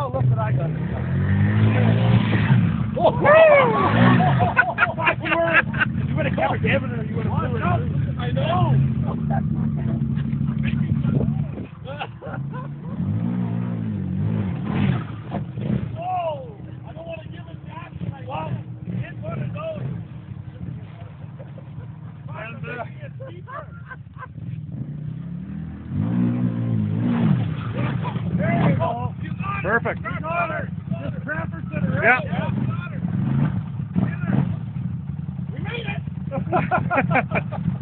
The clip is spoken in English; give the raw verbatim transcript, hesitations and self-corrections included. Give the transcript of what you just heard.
Oh, look what I got. Oh, you were, you would have kept Gavin or you would have blew it. I know. Oh, I don't want to give it back. Well, hit one of those. And, uh, there you go. Perfect. Just crappers to the right. Yeah. We made it!